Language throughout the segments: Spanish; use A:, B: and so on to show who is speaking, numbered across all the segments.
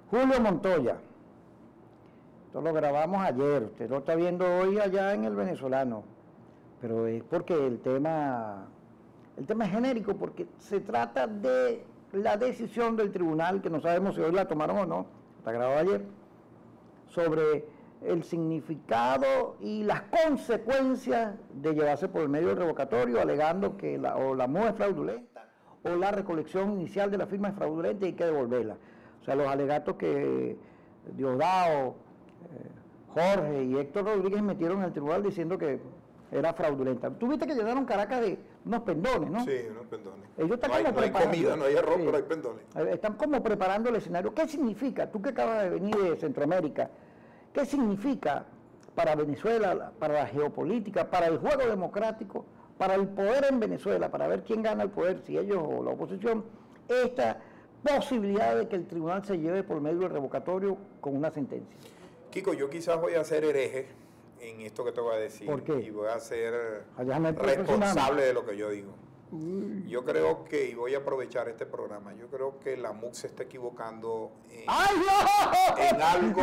A: Julio Montoya. Esto lo grabamos ayer, usted lo está viendo hoy allá en El Venezolano, pero es porque el tema es genérico, porque se trata de la decisión del tribunal, que no sabemos si hoy la tomaron o no, está grabado ayer, sobre el significado y las consecuencias de llevarse por el medio del revocatorio, alegando que la MUD es fraudulenta o la recolección inicial de la firma es fraudulenta y hay que devolverla. O sea, los alegatos que Diosdado, Jorge y Héctor Rodríguez metieron en el tribunal diciendo que era fraudulenta. Tú viste que llenaron Caracas de unos pendones, ¿no?
B: Sí, unos pendones.
A: Ellos están
B: No hay comida, no hay arroz, sí, pero hay pendones.
A: Están como preparando el escenario. ¿Qué significa? Tú que acabas de venir de Centroamérica, ¿qué significa para Venezuela, para la geopolítica, para el juego democrático, para el poder en Venezuela, para ver quién gana el poder, si ellos o la oposición, esta posibilidad de que el tribunal se lleve por medio del revocatorio con una sentencia?
B: Kiko, yo quizás voy a ser hereje en esto que te voy a decir.
A: ¿Por qué?
B: Y voy a ser responsable de lo que yo digo. Yo creo que, y voy a aprovechar este programa, yo creo que la MUC se está equivocando en algo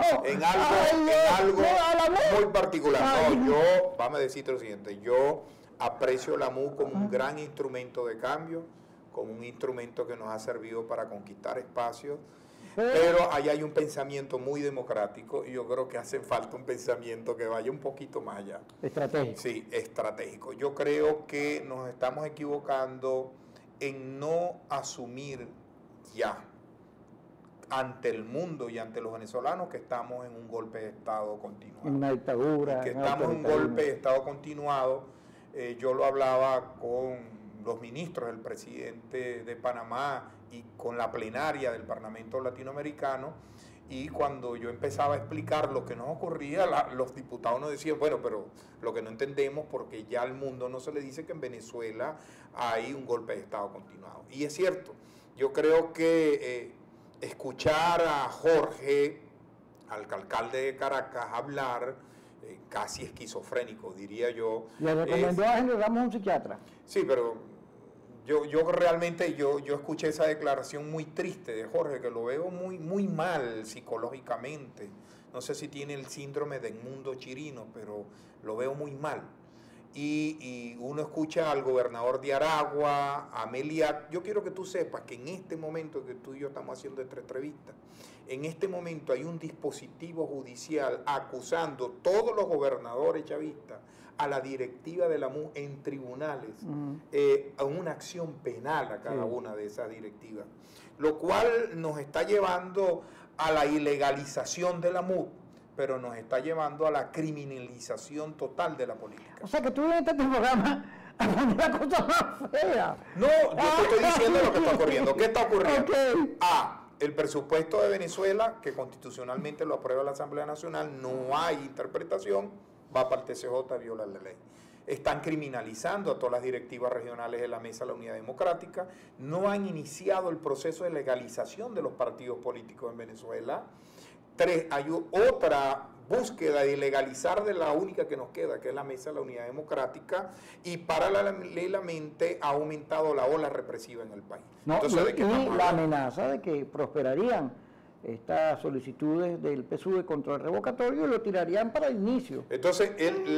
B: muy particular. No, vamos a decirte lo siguiente, yo aprecio la MUC como un gran instrumento de cambio, como un instrumento que nos ha servido para conquistar espacios, pero ahí hay un pensamiento muy democrático y yo creo que hace falta un pensamiento que vaya un poquito más allá.
A: Estratégico.
B: Sí, estratégico. Yo creo que nos estamos equivocando en no asumir ya ante el mundo y ante los venezolanos que estamos en un golpe de Estado continuado.
A: En una dictadura.
B: Que estamos en un golpe de Estado continuado. Yo lo hablaba con los ministros, el presidente de Panamá y con la plenaria del Parlamento Latinoamericano, y cuando yo empezaba a explicar lo que nos ocurría, los diputados nos decían, bueno, pero lo que no entendemos, porque ya al mundo no se le dice que en Venezuela hay un golpe de Estado continuado. Y es cierto, yo creo que escuchar a Jorge, al alcalde de Caracas, hablar, casi esquizofrénico, diría yo.
A: Le recomendó a Henry Ramos un psiquiatra.
B: Sí, pero yo realmente escuché esa declaración muy triste de Jorge, que lo veo muy mal psicológicamente. No sé si tiene el síndrome de Edmundo Chirino, pero lo veo muy mal. Y uno escucha al gobernador de Aragua, a Meliat. Yo quiero que tú sepas que en este momento que tú y yo estamos haciendo esta entrevista, en este momento hay un dispositivo judicial acusando a todos los gobernadores chavistas, a la directiva de la MUD en tribunales, a una acción penal a cada una de esas directivas, lo cual nos está llevando a la ilegalización de la MUD, pero nos está llevando a la criminalización total de la política.
A: O sea que tú vienes a este programa a poner la cosa más fea.
B: No, yo te estoy diciendo lo que está ocurriendo. ¿Qué está ocurriendo? El presupuesto de Venezuela, que constitucionalmente lo aprueba la Asamblea Nacional, no hay interpretación, va para el TCJ, viola la ley. Están criminalizando a todas las directivas regionales de la Mesa de la Unidad Democrática, no han iniciado el proceso de legalización de los partidos políticos en Venezuela. Hay otra búsqueda de legalizar de la única que nos queda, que es la Mesa de la Unidad Democrática, y paralelamente ha aumentado la ola represiva en el país.
A: No, entonces, y la amenaza de que prosperarían estas solicitudes del PSUV contra el revocatorio y lo tirarían para el inicio.
B: Entonces,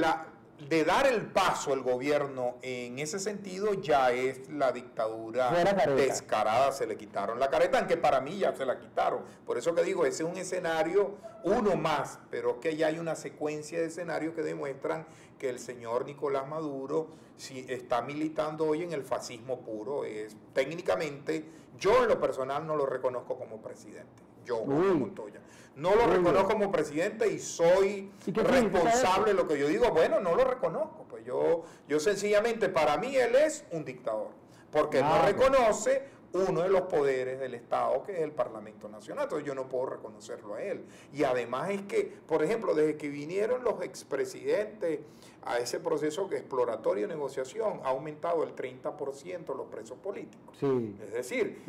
B: de dar el paso el gobierno en ese sentido ya es la dictadura descarada, se le quitaron la careta, aunque para mí ya se la quitaron. Por eso que digo, ese es un escenario, uno más, pero que ya hay una secuencia de escenarios que demuestran que el señor Nicolás Maduro si está militando hoy en el fascismo puro. Técnicamente, yo en lo personal no lo reconozco como presidente. Yo, Montoya. No lo reconozco como presidente y soy responsable de lo que yo digo. Bueno, no lo reconozco. Pues yo sencillamente, para mí, él es un dictador. Porque no reconoce uno de los poderes del Estado, que es el Parlamento Nacional. Entonces yo no puedo reconocerlo a él. Y además es que, por ejemplo, desde que vinieron los expresidentes a ese proceso exploratorio de negociación, ha aumentado el 30% los presos políticos.
A: Sí.
B: Es decir,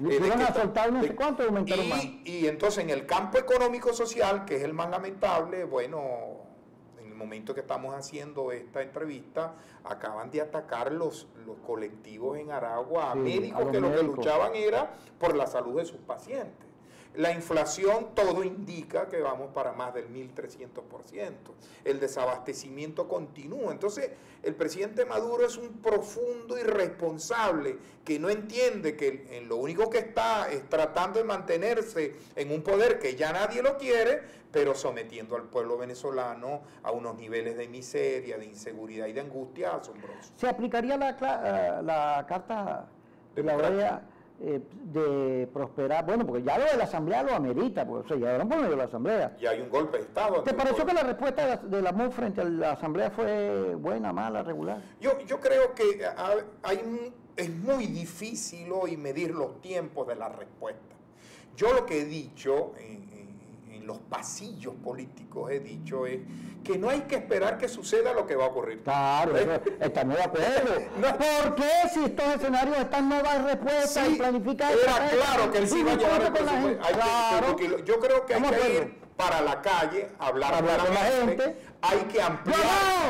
B: y entonces en el campo económico-social, que es el más lamentable, bueno, en el momento que estamos haciendo esta entrevista, acaban de atacar los colectivos en Aragua a médicos que lo que luchaban era por la salud de sus pacientes. La inflación, todo indica que vamos para más del 1.300%. El desabastecimiento continúa. Entonces, el presidente Maduro es un profundo irresponsable que no entiende que en lo único que está es tratando de mantenerse en un poder que ya nadie lo quiere, pero sometiendo al pueblo venezolano a unos niveles de miseria, de inseguridad y de angustia asombrosos.
A: ¿Se aplicaría la carta de la OEA de prosperar? Bueno, porque ya lo de la Asamblea lo amerita, porque se llevaron por medio de la Asamblea.
B: Y hay un golpe de Estado.
A: ¿Te pareció que la respuesta de la MUD frente a la Asamblea fue buena, mala, regular?
B: Yo creo que es muy difícil hoy medir los tiempos de la respuesta. Yo lo que he dicho en los pasillos políticos es que no hay que esperar que suceda lo que va a ocurrir.
A: Claro, estamos de acuerdo. No. ¿Por qué si estos escenarios están no dar respuesta y planificar?
B: Era claro que él sí iba a llevar el presupuesto. Yo creo que hay que ir para la calle, hablar con la gente. Hay que ampliar.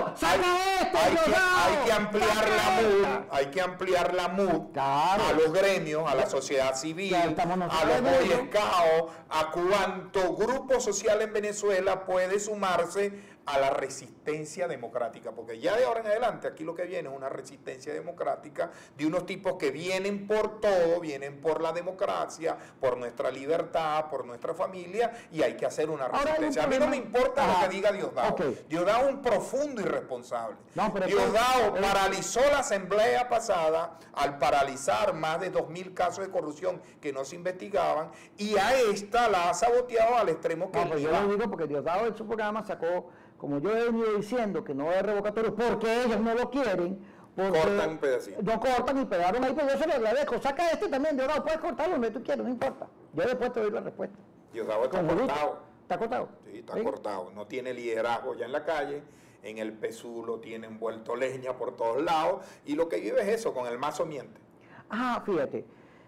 B: Hay que ampliar la MUD claro, a los gremios, a la sociedad civil, a los Boy Scouts, a cuánto grupo social en Venezuela puede sumarse a la resistencia democrática, porque ya de ahora en adelante aquí lo que viene es una resistencia democrática de unos tipos que vienen por todo, vienen por la democracia, por nuestra libertad, por nuestra familia, y hay que hacer una resistencia. A mí no me importa lo que diga Diosdado. Diosdado es un profundo irresponsable. Diosdado paralizó la asamblea pasada al paralizar más de 2.000 casos de corrupción que no se investigaban, y a esta la ha saboteado al extremo que
A: yo lo digo porque Diosdado en su programa sacó, como yo he venido diciendo, que no es revocatorio porque ellos no lo quieren.
B: Cortan un pedacito.
A: No cortan y pegaron ahí, pero yo se lo agradezco. Saca este también, Diosdado, puedes cortarlo donde tú quieras, no importa. Yo después te doy la respuesta.
B: Diosdado está cortado.
A: ¿Está cortado?
B: Sí, está cortado. No tiene liderazgo ya en la calle. En el PSUV lo tienen vuelto leña por todos lados. Y lo que vive es eso, con el mazo miente.
A: Fíjate.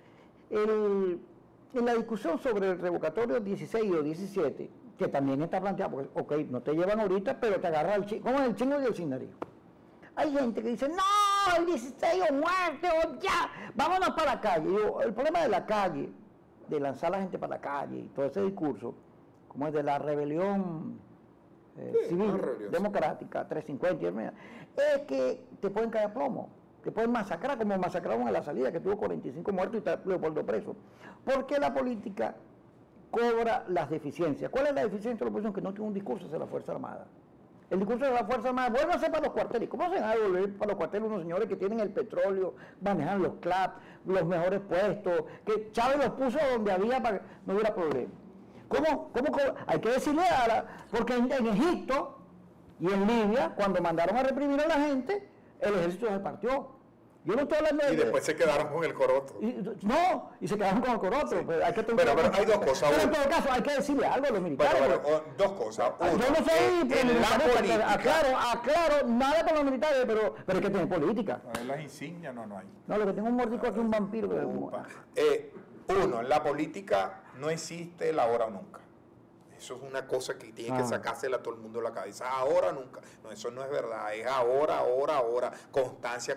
A: En la discusión sobre el revocatorio 16 o 17, que también está planteado, porque, ok, no te llevan ahorita, pero te agarra el chingo, como el chingo del cinario. Hay gente que dice, no, el 16 o muerte, o ya, vámonos para la calle. El problema de la calle, de lanzar a la gente para la calle y todo ese discurso, como es de la rebelión civil, democrática, 350, es que te pueden caer a plomo, te pueden masacrar, como masacraron a la salida, que tuvo 45 muertos y está Leopoldo preso. Porque la política cobra las deficiencias. ¿Cuál es la deficiencia de la oposición? Que no tiene un discurso hacia la Fuerza Armada. El discurso de la Fuerza Armada, vuelve a ser para los cuarteles. ¿Cómo se van a volver para los cuarteles unos señores que tienen el petróleo, manejan los CLAP, los mejores puestos, que Chávez los puso donde había para que no hubiera problema? ¿Cómo? Hay que decirle porque en Egipto y en Libia, cuando mandaron a reprimir a la gente, el ejército se partió. Yo no estoy hablando de...
B: Y después se quedaron con el coroto.
A: Y se quedaron con el coroto.
B: Sí.
A: Pues hay que
B: pero hay dos cosas.
A: Pero en todo caso hay que decirle algo a los militares.
B: Dos cosas. Uno,
A: yo no soy militarista, aclaro, nada con los militares, pero hay que tener política.
B: En las insignias no hay.
A: No, lo que tengo un mordico aquí, un vampiro.
B: Uno, en la política no existe la hora o nunca. Eso es una cosa que tiene que sacársela a todo el mundo de la cabeza. Ahora, nunca. No, eso no es verdad. Es ahora. Constancia.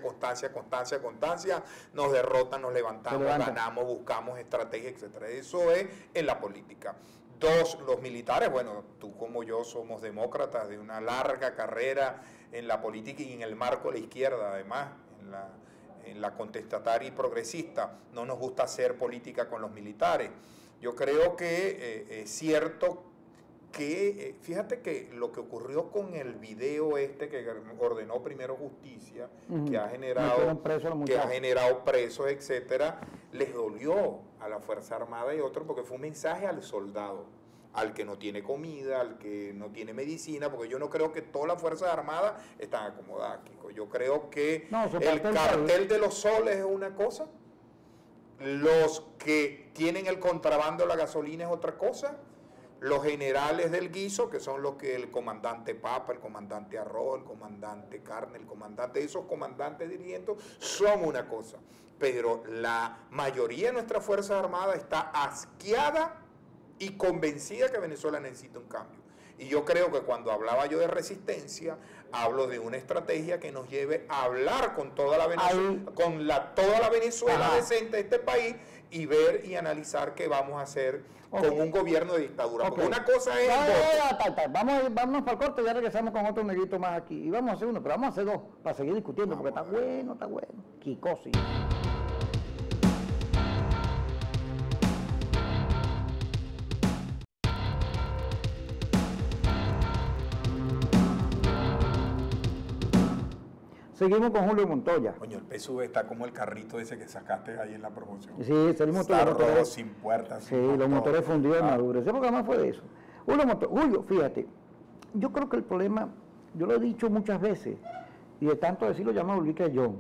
B: Nos derrotan, nos levantamos, ganamos, buscamos estrategia, etc. Eso es en la política. Dos, los militares, bueno, tú como yo somos demócratas de una larga carrera en la política y en el marco de la izquierda, además, en la contestataria y progresista. No nos gusta hacer política con los militares. Yo creo que es cierto que, fíjate que lo que ocurrió con el video que ordenó primero Justicia, que ha generado presos, etcétera, les dolió a la Fuerza Armada y otros, porque fue un mensaje al soldado, al que no tiene comida, al que no tiene medicina, porque yo no creo que todas las Fuerzas Armadas están acomodadas, Kiko. Yo creo que el cartel de los soles es una cosa, los que tienen el contrabando de la gasolina es otra cosa, los generales del guiso, que son los que el comandante Papa, el comandante Arroz, el comandante Carne, esos comandantes dirigentes son una cosa, pero la mayoría de nuestras Fuerzas Armadas está asqueada y convencida que Venezuela necesita un cambio. Y yo creo que cuando hablaba yo de resistencia, hablo de una estrategia que nos lleve a hablar con toda la Venezuela, toda la Venezuela decente de este país, y ver y analizar qué vamos a hacer con un gobierno de dictadura. Porque una cosa es...
A: Vámonos para el corte, ya regresamos con otro negrito más aquí. Y vamos a hacer uno, pero vamos a hacer dos para seguir discutiendo, porque está bueno, está bueno. Kikosi. Seguimos con Julio Montoya.
B: Coño, el PSV está como el carrito ese que sacaste ahí en la promoción.
A: Sí, salimos todos los motores
B: sin puertas.
A: Sí, los motores fundidos de Maduro. Ese programa fue de eso. Julio, fíjate, yo creo que el problema, yo lo he dicho muchas veces, y de tanto decirlo llama Ulrike John.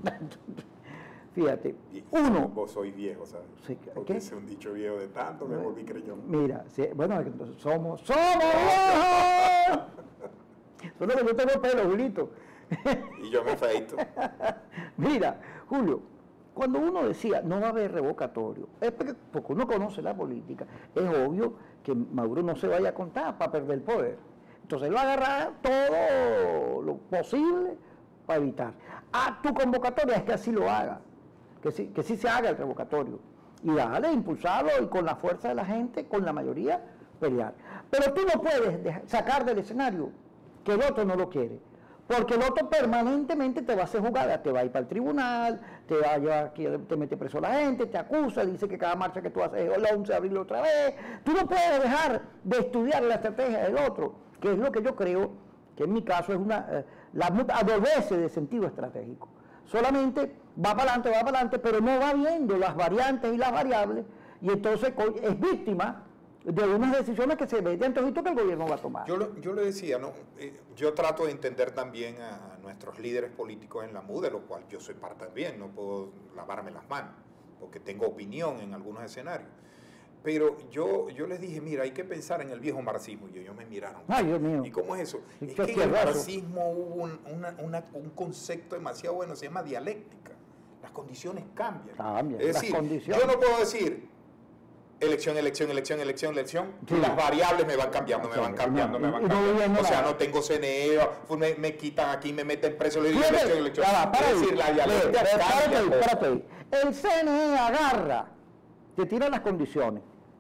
A: Fíjate, uno...
B: Vos sois viejo, ¿sabes?
A: Sí,
B: porque es un dicho viejo de tanto, me volví creyón.
A: Mira, sí, bueno, entonces somos viejos. Solo que yo tengo pelo, Julito.
B: Y yo me afeito.
A: Mira, Julio, cuando uno decía no va a haber revocatorio, es porque uno conoce la política, es obvio que Maduro no se vaya a contar para perder el poder. Entonces él va a agarrar todo lo posible para evitar. Tu convocatoria es que así lo haga, que sí se haga el revocatorio. Y dale, impulsarlo y con la fuerza de la gente, con la mayoría, pelear. Pero tú no puedes sacar del escenario que el otro no lo quiere. Porque el otro permanentemente te va a hacer jugada, te va a ir para el tribunal, te va a llevar, te mete preso a la gente, te acusa, dice que cada marcha que tú haces es el 11 de abril otra vez. Tú no puedes dejar de estudiar la estrategia del otro, que es lo que yo creo, que en mi caso es adolece de sentido estratégico. Solamente va para adelante, pero no va viendo las variantes y las variables, y entonces es víctima de unas decisiones que se ve de antojito que el gobierno va a tomar.
B: Yo le decía, ¿no? Yo trato de entender también a nuestros líderes políticos en la MUD, de lo cual yo soy parte también, no puedo lavarme las manos, porque tengo opinión en algunos escenarios. Pero yo les dije, mira, hay que pensar en el viejo marxismo, y ellos me miraron.
A: Ay, Dios mío.
B: ¿Y cómo es eso? Es que en el marxismo hubo un concepto demasiado bueno, se llama dialéctica. Las condiciones cambian. Es decir, yo no puedo decir... elección, sí. Las variables me van cambiando. O sea, no tengo CNE, me quitan aquí, me meten preso, le digo elección. Es decir, la dialéctica
A: espérate. El CNE agarra, te tira las condiciones.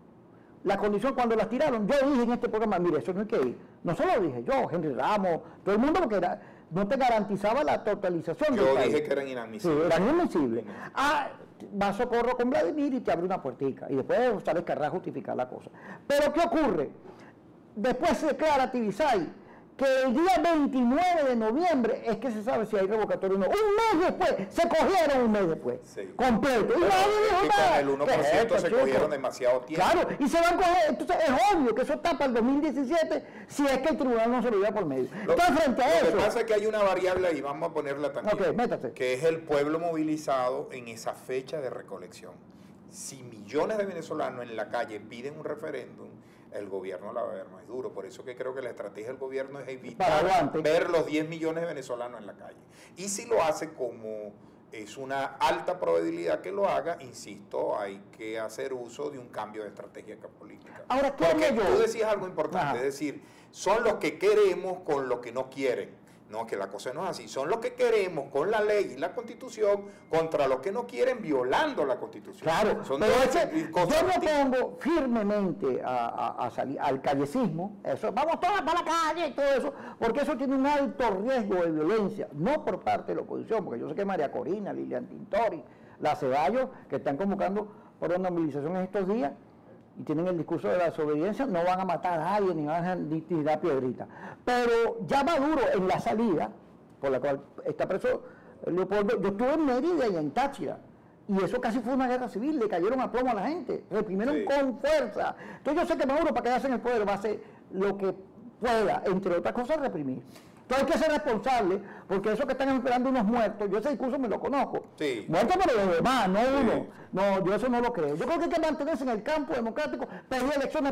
A: La condición cuando las tiraron, yo dije en este programa, mire, eso no hay que ir. No solo dije yo, Henry Ramos, todo el mundo, porque no te garantizaba la totalización.
B: Yo dije que eran inadmisibles.
A: Sí, eran inadmisibles. Va a Socorro con Vladimir y te abre una puertica. Y después sales querrá justificar la cosa. Pero ¿qué ocurre? Después se declara Tibisay que el día 29 de noviembre es que se sabe si hay revocatorio o no. Un mes después, se cogieron un mes después, sí. Completo. Y nadie dijo nada.
B: Con el 1% se cogieron demasiado tiempo.
A: Claro, y se van a coger, entonces es obvio que eso está para el 2017 si es que el tribunal no se lo lleva por medio. Entonces, frente a eso...
B: Lo que pasa es que hay una variable ahí, vamos a ponerla también,
A: métase.
B: Que es el pueblo movilizado en esa fecha de recolección. Si millones de venezolanos en la calle piden un referéndum, el gobierno la va a ver más duro. Por eso que creo que la estrategia del gobierno es evitar ver los 10 millones de venezolanos en la calle. Y si lo hace, como es una alta probabilidad que lo haga, insisto, hay que hacer uso de un cambio de estrategia política.
A: Ahora,
B: porque tú decías algo importante, es decir, son los que queremos con los que no quieren. No, que la cosa no es así. Son los que queremos con la ley y la Constitución contra los que no quieren violando la Constitución.
A: Claro,
B: son
A: pero yo me pongo firmemente a salir al callecismo, eso, vamos todas para la calle y todo eso, porque eso tiene un alto riesgo de violencia, no por parte de la oposición, porque yo sé que María Corina, Lilian Tintori, la Ceballos, que están convocando por una movilización en estos días, y tienen el discurso de la desobediencia, no van a matar a nadie, ni van a tirar piedrita. Pero ya Maduro, en la salida, por la cual está preso Leopoldo, yo estuve en Mérida y en Táchira, y eso casi fue una guerra civil, le cayeron a plomo a la gente, reprimieron con fuerza. Entonces yo sé que Maduro, para quedarse en el poder, va a hacer lo que pueda, entre otras cosas, reprimir. Entonces hay que ser responsable, porque eso que están esperando unos muertos, yo ese discurso me lo conozco.
B: Sí.
A: Muertos pero los demás, no uno. No, yo eso no lo creo. Yo creo que hay que mantenerse en el campo democrático, pedir elecciones.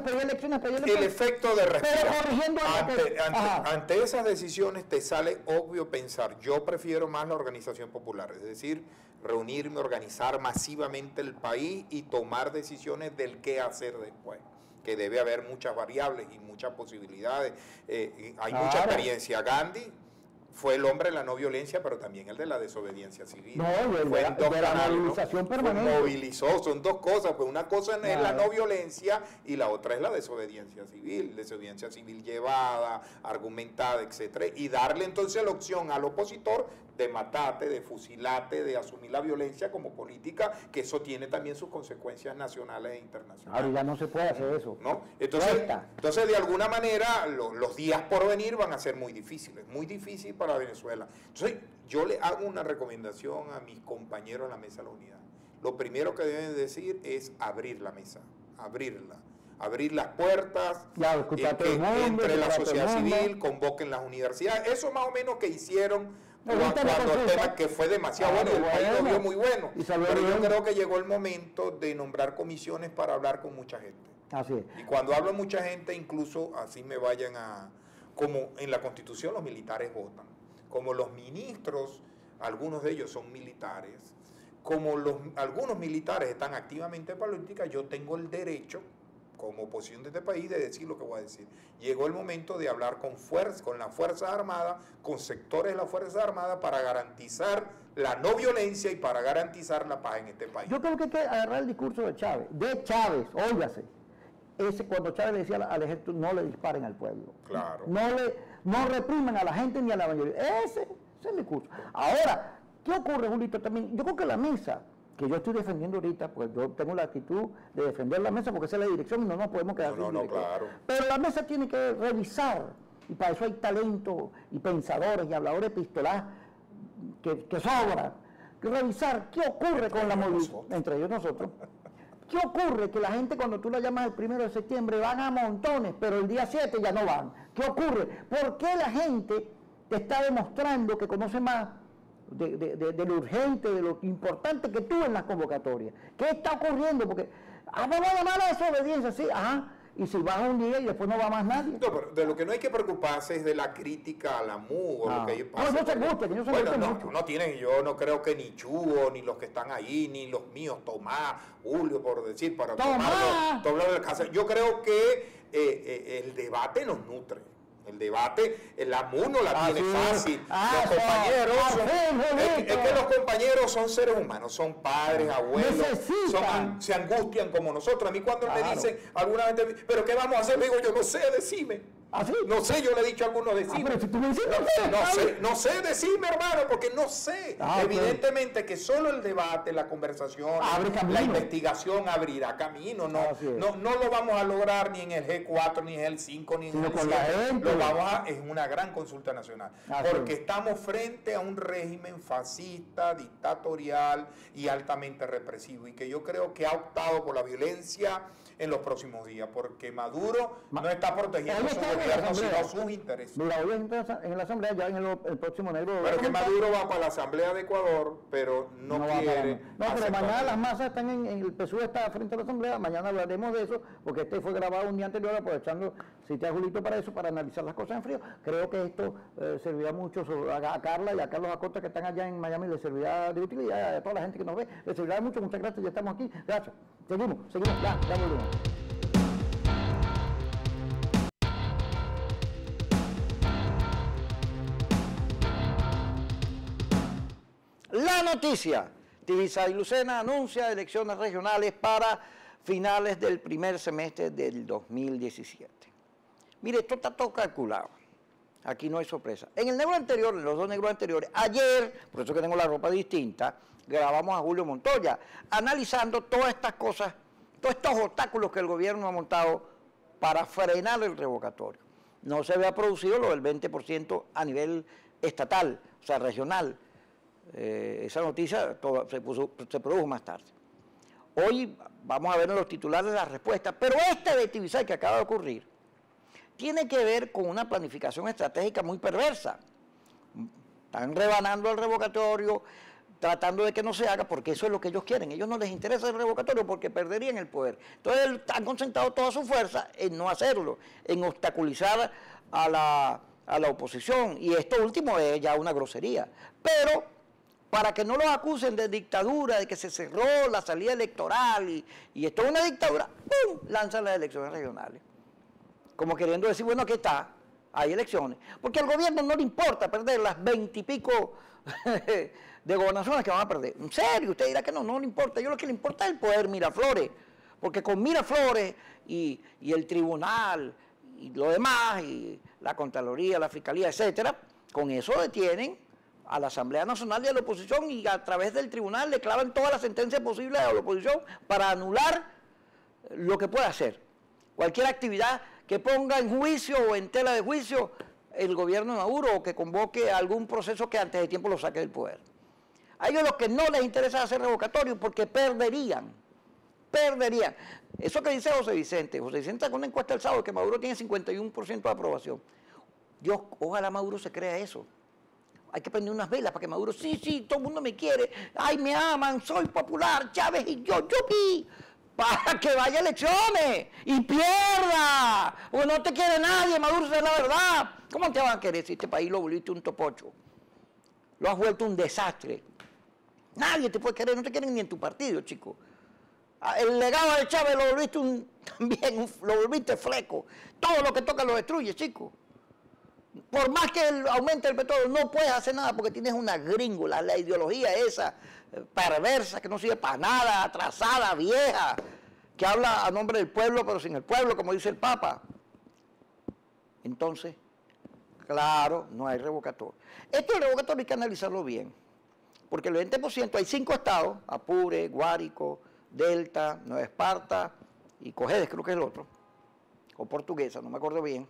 B: El efecto de respirar.
A: Pero corrigiendo
B: ante esas decisiones te sale obvio pensar, yo prefiero más la organización popular, es decir, reunirme, organizar masivamente el país y tomar decisiones del qué hacer después. Que debe haber muchas variables y muchas posibilidades. Hay mucha experiencia. Gandhi fue el hombre de la no violencia, pero también el de la desobediencia civil.
A: No, fue de la movilización permanente.
B: Movilizó, son dos cosas, pues una cosa es la no violencia y la otra es la desobediencia civil llevada, argumentada, etcétera, y darle entonces la opción al opositor de matarte, de fusilarte, de asumir la violencia como política, que eso tiene también sus consecuencias nacionales e internacionales.
A: Ahora ya no se puede hacer eso.
B: ¿No? Entonces, de alguna manera, los días por venir van a ser muy difíciles, muy difícil para Venezuela. Entonces, yo le hago una recomendación a mis compañeros en la Mesa de la Unidad. Lo primero que deben decir es abrir la mesa, abrir las puertas, entre la sociedad civil, convoquen las universidades. Eso más o menos que hicieron cuando el tema que fue demasiado bueno, el país lo vio muy bueno. Pero yo creo que llegó el momento de nombrar comisiones para hablar con mucha gente.
A: Así es.
B: Y cuando hablo de mucha gente, incluso así me vayan como en la Constitución los militares votan, como los ministros, algunos de ellos son militares, como algunos militares están activamente en política, yo tengo el derecho, como oposición de este país, de decir lo que voy a decir. Llegó el momento de hablar con las Fuerzas Armadas, con sectores de las Fuerzas Armadas, para garantizar la no violencia y para garantizar la paz en este país.
A: Yo creo que hay que agarrar el discurso de Chávez, óigase. Cuando Chávez le decía al ejército, no le disparen al pueblo.
B: Claro.
A: No repriman a la gente ni a la mayoría. Ese es el discurso. Ahora, ¿qué ocurre, Julito? También, yo creo que la mesa, que yo estoy defendiendo ahorita, pues yo tengo la actitud de defender la mesa porque esa es la dirección y no nos podemos quedar sin dirección.
B: Claro.
A: Pero la mesa tiene que revisar, y para eso hay talento y pensadores y habladores epistolares que sobran, que revisar qué ocurre con la movilización, entre ellos nosotros. ¿Qué ocurre? Que la gente cuando tú la llamas el 1 de septiembre van a montones, pero el día 7 ya no van. ¿Qué ocurre? ¿Por qué la gente te está demostrando que conoce más de lo urgente, de lo importante que tú en las convocatorias? ¿Qué está ocurriendo? Porque vamos a llamar a desobediencia, sí, y si vas un día y después no va más nadie.
B: No, pero de lo que no hay que preocuparse es de la crítica a la MU o lo que ellos pasan. Yo no creo que ni Chugo, ni los que están ahí, ni los míos, Tomás, Julio, por decir, para tomarlo del caso. Yo creo que el debate nos nutre. El debate, la MU no la tiene fácil. Los compañeros es que los compañeros son seres humanos, son padres, abuelos, se angustian como nosotros. A mí cuando me dicen alguna vez, ¿pero qué vamos a hacer? Le digo, yo no sé, decime. No sé, yo le he dicho a algunos decime.
A: Pero si tú me dices,
B: no sé, decime, hermano, porque no sé. Evidentemente que solo el debate, la conversación, la investigación abrirá camino. No lo vamos a lograr ni en el G4, ni en el 5, ni en el 7. Es una gran consulta nacional. Porque estamos frente a un régimen fascista, dictatorial y altamente represivo. Y que yo creo que ha optado por la violencia en los próximos días, porque Maduro no está protegiendo su gobierno, sino sus intereses.
A: Mira, hoy en la Asamblea, ya en el próximo enero...
B: Pero que Maduro va para la Asamblea de Ecuador, pero no quiere...
A: No, pero mañana las masas están el PSUV está frente a la Asamblea, mañana hablaremos de eso, porque este fue grabado un día anterior, aprovechando, cité a Julito para eso, para analizar las cosas en frío. Creo que esto servirá mucho a Carla y a Carlos Acosta, que están allá en Miami, les servirá de utilidad, a toda la gente que nos ve, les servirá mucho. Muchas gracias, ya estamos aquí. Gracias. Seguimos, ya volvemos. La noticia. Tibisay Lucena anuncia elecciones regionales para finales del primer semestre del 2017. Mire, esto está todo calculado. Aquí no hay sorpresa. En el negro anterior, en los dos negros anteriores, ayer, por eso que tengo la ropa distinta, grabamos a Julio Montoya, analizando todas estas cosas, todos estos obstáculos que el gobierno ha montado para frenar el revocatorio. No se había producido lo del 20% a nivel estatal, o sea, regional. Esa noticia se produjo más tarde. Hoy vamos a ver en los titulares las respuestas, pero este de Tibisay que acaba de ocurrir tiene que ver con una planificación estratégica muy perversa. Están rebanando el revocatorio, tratando de que no se haga, porque eso es lo que ellos quieren. A ellos no les interesa el revocatorio porque perderían el poder. Entonces han concentrado toda su fuerza en no hacerlo, en obstaculizar a la oposición. Y esto último es ya una grosería. Pero para que no los acusen de dictadura, de que se cerró la salida electoral y esto es una dictadura, ¡pum!, lanzan las elecciones regionales. Como queriendo decir, bueno, aquí está, hay elecciones. Porque al gobierno no le importa perder las 20 y pico de gobernaciones que van a perder. En serio, usted dirá que no le importa. Yo lo que le importa es el poder Miraflores. Porque con Miraflores y el tribunal y lo demás, y la Contraloría, la Fiscalía, etcétera, con eso detienen a la Asamblea Nacional y a la oposición y a través del tribunal le clavan todas las sentencias posibles a la oposición para anular lo que pueda hacer. Cualquier actividad que ponga en juicio o en tela de juicio el gobierno de Maduro o que convoque algún proceso que antes de tiempo lo saque del poder. A ellos lo que no les interesa hacer revocatorio porque perderían. Eso que dice José Vicente sacó una encuesta el sábado que Maduro tiene 51% de aprobación. Dios, ojalá Maduro se crea eso. Hay que prender unas velas para que Maduro, sí, todo el mundo me quiere, ay, me aman, soy popular, Chávez y yo, yupi, para que vaya a elecciones y pierda, porque no te quiere nadie, Maduro, esa es la verdad. ¿Cómo te van a querer si este país lo volviste un topocho? Lo has vuelto un desastre. Nadie te puede querer, no te quieren ni en tu partido, chico. El legado de Chávez lo volviste fleco. Todo lo que toca lo destruye, chico. Por más que aumente el petróleo, no puedes hacer nada porque tienes una gringola, la ideología esa perversa que no sirve para nada, atrasada, vieja, que habla a nombre del pueblo pero sin el pueblo, como dice el Papa. Entonces, claro, no hay revocatorio. Esto del revocatorio hay que analizarlo bien, porque el 20%, hay 5 estados, Apure, Guárico, Delta, Nueva Esparta y Cojedes, creo que es el otro, o Portuguesa, no me acuerdo bien,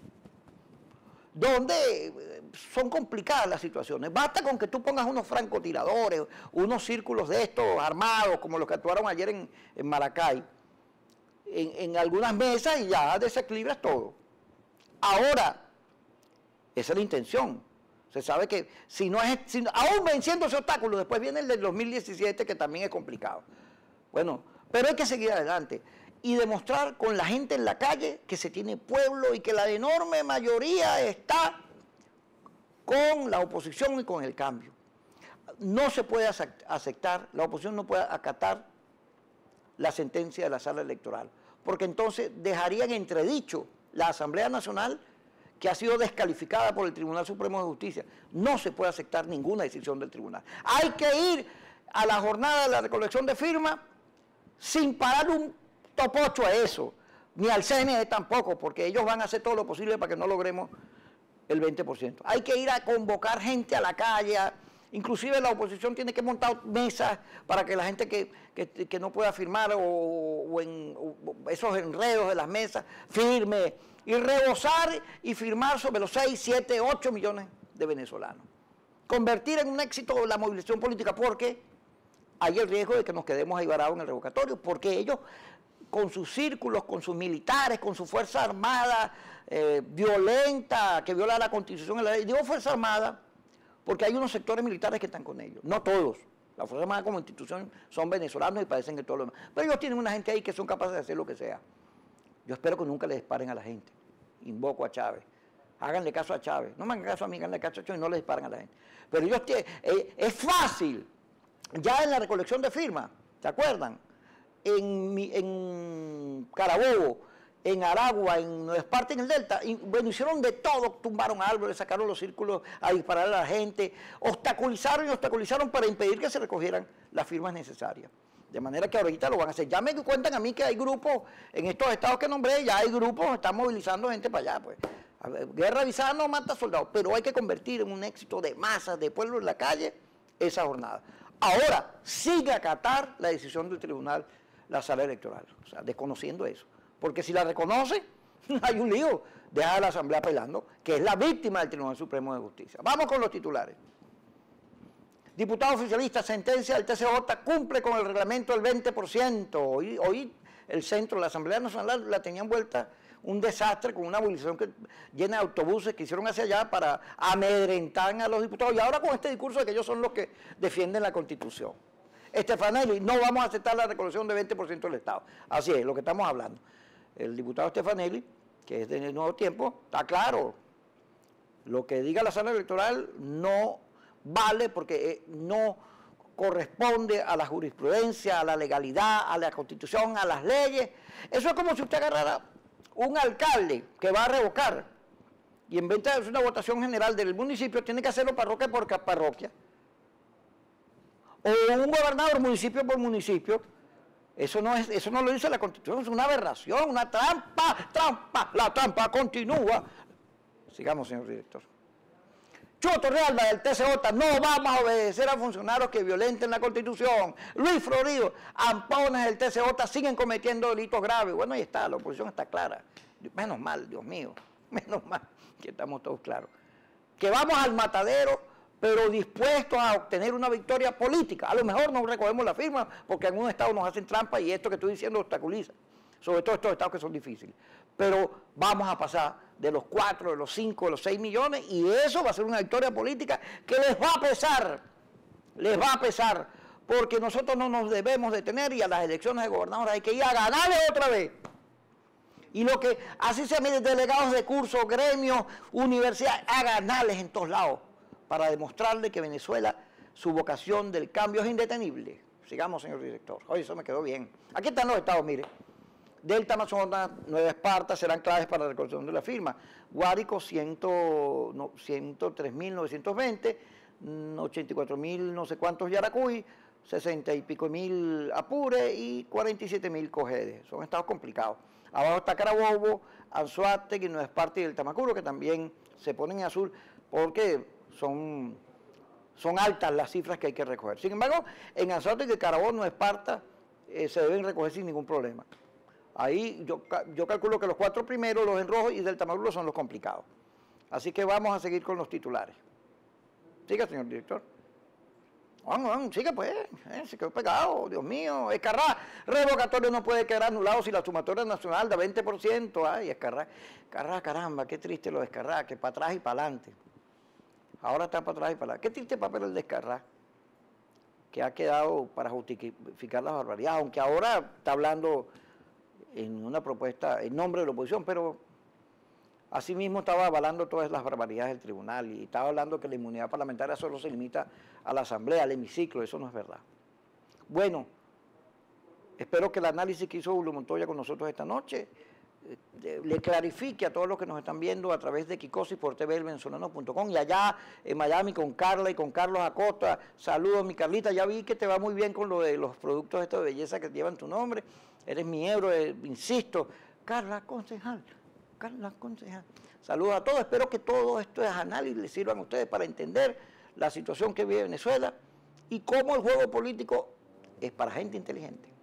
A: donde son complicadas las situaciones. Basta con que tú pongas unos francotiradores, unos círculos de estos armados, como los que actuaron ayer en Maracay, en algunas mesas y ya desequilibras todo. Ahora, esa es la intención. Se sabe que aún venciendo ese obstáculo, después viene el del 2017 que también es complicado. Bueno, pero hay que seguir adelante y demostrar con la gente en la calle que se tiene pueblo y que la enorme mayoría está con la oposición y con el cambio. No se puede aceptar, la oposición no puede acatar la sentencia de la sala electoral, porque entonces dejaría en entredicho la Asamblea Nacional que ha sido descalificada por el Tribunal Supremo de Justicia. No se puede aceptar ninguna decisión del tribunal. Hay que ir a la jornada de la recolección de firmas sin parar un topocho a eso, ni al CNE tampoco, porque ellos van a hacer todo lo posible para que no logremos el 20%. Hay que ir a convocar gente a la calle, inclusive la oposición tiene que montar mesas para que la gente que no pueda firmar o esos enredos de las mesas firme y rebosar y firmar sobre los 6, 7, 8 millones de venezolanos. Convertir en un éxito la movilización política porque hay el riesgo de que nos quedemos ahí varados en el revocatorio, porque ellos con sus círculos, con sus militares, con su fuerza armada violenta, que viola la Constitución y la ley. Digo fuerza armada porque hay unos sectores militares que están con ellos, no todos. La Fuerza Armada como institución son venezolanos y parecen que todo lo demás. Pero ellos tienen una gente ahí que son capaces de hacer lo que sea. Yo espero que nunca le disparen a la gente. Invoco a Chávez. Háganle caso a Chávez. No me hagan caso a mí, háganle caso a Chávez y no le disparen a la gente. Pero ellos es fácil. Ya en la recolección de firmas, ¿se acuerdan? En Carabobo, en Aragua, en Nueva Esparta, en el Delta, bueno, hicieron de todo, tumbaron árboles, sacaron los círculos a disparar a la gente, obstaculizaron para impedir que se recogieran las firmas necesarias. De manera que ahorita lo van a hacer. Ya me cuentan a mí que hay grupos, en estos estados que nombré, ya hay grupos que están movilizando gente para allá, pues. A ver, guerra avisada no mata soldados, pero hay que convertir en un éxito de masas, de pueblo en la calle, esa jornada. Ahora, sigue acatar la decisión del tribunal, la sala electoral, o sea, desconociendo eso. Porque si la reconoce, hay un lío, deja a la Asamblea pelando, que es la víctima del Tribunal Supremo de Justicia. Vamos con los titulares. Diputado oficialista, sentencia del TCJ cumple con el reglamento del 20%. Hoy el centro de la Asamblea Nacional la tenían vuelta un desastre con una movilización llena de autobuses que hicieron hacia allá para amedrentar a los diputados. Y ahora con este discurso de que ellos son los que defienden la Constitución. Stefanelli, no vamos a aceptar la recolección del 20% del Estado. Así es, lo que estamos hablando. El diputado Stefanelli, que es de Nuevo Tiempo, está claro. Lo que diga la sala electoral no vale porque no corresponde a la jurisprudencia, a la legalidad, a la Constitución, a las leyes. Eso es como si usted agarrara un alcalde que va a revocar y en vez de hacer una votación general del municipio, tiene que hacerlo parroquia por parroquia. O un gobernador municipio por municipio. Eso no lo dice la Constitución, es una aberración, una trampa, la trampa continúa. Sigamos, señor director. Chuto Realba del TCJ, no vamos a obedecer a funcionarios que violenten la Constitución. Luis Florido, ampones del TCJ siguen cometiendo delitos graves. Bueno, ahí está, la oposición está clara. Menos mal, Dios mío, menos mal que estamos todos claros. Que vamos al matadero, pero dispuestos a obtener una victoria política. A lo mejor no recogemos la firma, porque en algunos estados nos hacen trampa y esto que estoy diciendo obstaculiza. Sobre todo estos estados que son difíciles. Pero vamos a pasar de los 4, de los 5, de los 6 millones, y eso va a ser una victoria política que les va a pesar, porque nosotros no nos debemos detener y a las elecciones de gobernadores hay que ir a ganarles otra vez. Y lo que, así se mide delegados de curso, gremios, universidades, a ganarles en todos lados, para demostrarle que Venezuela, su vocación del cambio es indetenible. Sigamos, señor director. Oye, eso me quedó bien. Aquí están los estados, mire. Delta, Amazonas, Nueva Esparta serán claves para la recolección de la firma. Guárico, 103.920, 84.000 no sé cuántos Yaracuy, 60 y pico mil Apure y 47.000 Cojedes. Son estados complicados. Abajo está Carabobo, Anzoátegui, Nueva Esparta y el Tamacuro, que también se ponen en azul porque son altas las cifras que hay que recoger. Sin embargo, en Anzoátegui, Carabobo, Nueva Esparta se deben recoger sin ningún problema. Ahí yo calculo que los 4 primeros, los en rojo y del Tamacuro, son los complicados. Así que vamos a seguir con los titulares. Siga, señor director. Sigue pues, se quedó pegado, Dios mío. Escarrá, revocatorio no puede quedar anulado si la sumatoria nacional da 20%. Ay, Escarrá, caramba, qué triste lo de Escarrá, que para atrás y para adelante. Ahora está para atrás y para adelante. Qué triste papel el de Escarrá, que ha quedado para justificar las barbaridades, aunque ahora está hablando en una propuesta en nombre de la oposición, pero asimismo estaba avalando todas las barbaridades del tribunal y estaba hablando que la inmunidad parlamentaria solo se limita a la asamblea, al hemiciclo. Eso no es verdad. Bueno, espero que el análisis que hizo Julio Montoya con nosotros esta noche le clarifique a todos los que nos están viendo a través de Kikosi por tvvenezolano.com y allá en Miami con Carla y con Carlos Acosta. Saludos, mi Carlita, ya vi que te va muy bien con lo de los productos estos de belleza que llevan tu nombre. Eres mi héroe, insisto. Carla, concejal. Saludos a todos, espero que todo esto es análisis les sirvan a ustedes para entender la situación que vive Venezuela y cómo el juego político es para gente inteligente.